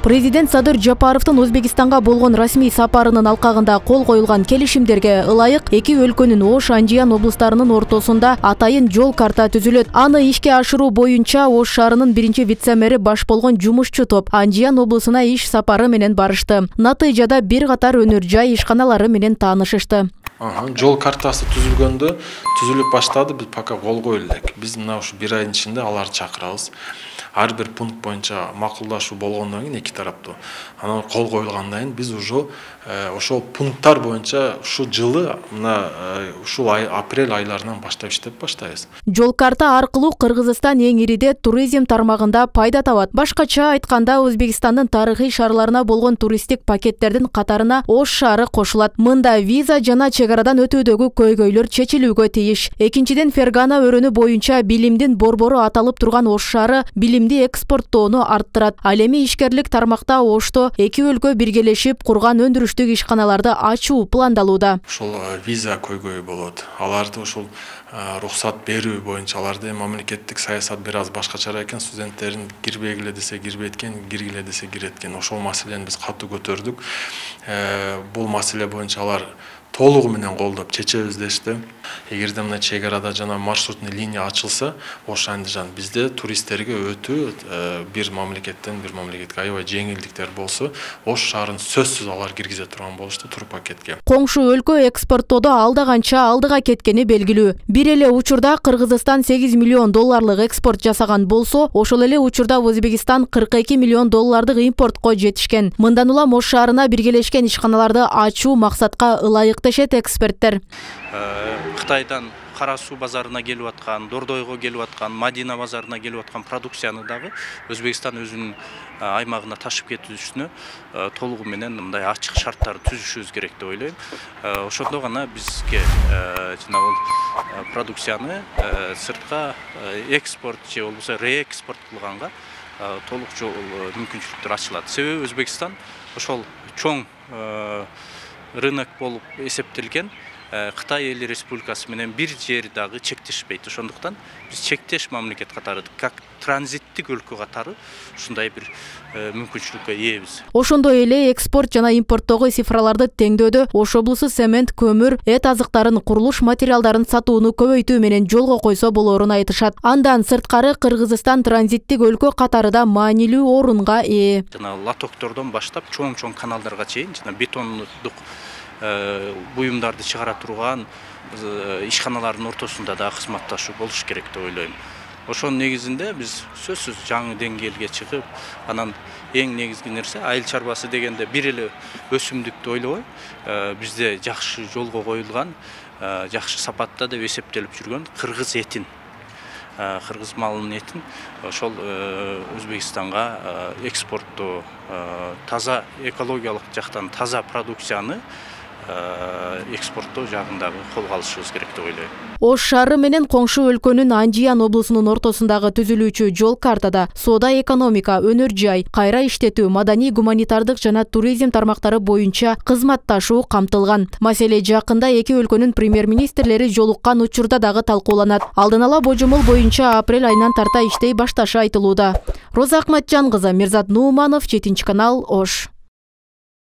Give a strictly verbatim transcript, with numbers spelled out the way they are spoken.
Президент Садыр Жапаровдун Өзбекистанга болгон расмий сапарынын алкагында кол коюлган келишимдерге ылайык эки өлкөнүн Ош, Анжиян облустарынын ортосунда атайын жол карта түзүлөт. Аны ишке ашыруу боюнча Ош шаарынын биринчи вице-мэри баш болгон жумушчу топ Анжиян облусуна иш сапары менен барышты. Натыйжада бир катар өнөр жай ишканалары менен таанышышты. Жол картасы түзүлгөндө түзүлүп баштады, биз пока кол коюлу элек. Биз мына ушу бир айдын ичинде аларды чакырабыз. Ар бир пункт боюнча макулдашуу болгондон кийин эки тараптуу анан кол коюлгандан кийин биз уже ошол пункттар боюнча ушул жылы мына ушул апрель айларынан баштап иштеп баштайбыз. Жол карта аркылуу Кыргызстан эң ириде туризм тармагында пайда табат. Башкача айтканда Өзбекстандын тарыхый шаарларына болгон туристтик пакеттердин катарына Ош шаары кошулат. Мында виза жана чегарадан өтүүдөгү көйгөйлөр чечилүүгө тийиш. Экинчиден, Фергана өрөнү боюнча билимдин борбору аталып турган Ош шаары билимди экспорттоону арттырат. Ал эми ишкерлик тармакта Ошто эки өлкө биргелешип курган өндүрүштүк ишканаларды ачуу пландалууда. Ушул виза көйгөйү болот. Аларды ушул рухсат берүү боюнча аларды мамлекеттик саясат бир аз башкача экен. Студенттерин кирбегиле десе кирбейт экен, киргиле десе кирет экен. Ошол маселени биз катуу көтөрдүк. Бул маселе боюнча алар толугу менен колдоп чечебиз дешти. Эгерде мына чегарада жана маршрутный линия ачылса, Ош Андижан бизде туристтерге өтүү бир мамлекеттен бир мамлекетке аябай жеңилдиктер болсо, Ош шаарын сөзсүз алар киргизе турган болушту тур пакетке. Коңшу өлкө экспорттоодо алда канча алдыга кеткени белгилүү. Бир эле учурда Кыргызстан сегиз миллион долларлык экспорт жасаган болсо, ошол эле учурда Өзбекстан кырк эки миллион доллардык импортко жетишкен. Мындан улам Ош шаарына биргелешкен ишканаларды ачуу максатка ылайык дешет эксперттер. Кытайдан Кара суу базарына келип аткан, Дордойго келип аткан, Мадина базарына келип аткан продукцияны дагы Өзбекстан өзүнүн аймагына ташып кетүү үчүн толугу менен мындай ачык шарттар түзүшүбүз керек деп ойлойм. Ошондо гана бизге жана бул продукцияны сыртка экспорт же болбосо реэкспорт кылганга толук жол мүмкүнчүлүктөр ачылат. Себеби Өзбекстан ошол чоң рынок болуп эсептелген Кытай Эл Республикасы менен бир жери дагы чектешпейт. Ошондуктан биз чектеш мамлекет катары, как транзиттик өлкө катары ушундай бир мүмкүнчүлүккө ээбиз. Ошондой эле экспорт жана импорттогу цифраларды теңдөөдө Ош облусу цемент, көмүр, эт азыктарын, курулуш материалдарын сатууну көбөйтүү менен жолго койсо болоорун айтышат. Андан сырткары Кыргызстан транзиттик өлкө катарында маанилүү орунга ээ. Жана лотоктордон баштап чоң-чоң каналдарга чейин жана бетондук буюмдарды чыгара турган ишканалардын ортосунда да кызматташуу болуш керек деп ойлойм. Ошонун негизинде биз сөзсүз жаңы деңгээлге чыгып, анан эң негизги нерсе айыл чарбасы дегенде бир эле өсүмдүктү ойлобой, бизде жакшы жолго коюлган, жакшы сапатта деп эсептелип жүргөн кыргыз этин, кыргыз малынын этин ошол Өзбекстанга экспорттоо, таза экологиялык жактан таза продукцияны экспорттоо жагындагы колго алышыбыз керек деп ойлойм. Ош шаары менен коңшу өлкөнүн Анжиян облусунун ортосундагы түзүлүүчү жол картада соода, экономика, өнөр жай, кайра иштетүү, маданий, гуманитардык жана туризм тармактары боюнча кызматташуу камтылган. Маселе жакында эки өлкөнүн премьер-министрлери жолуккан учурда дагы талкууланат. Алдын ала божомол боюнча апрель айынан тарта иштей башташы айтылууда. Роза Акматжан кызы, Мирзат Нууманов, жетинчи канал, Ош.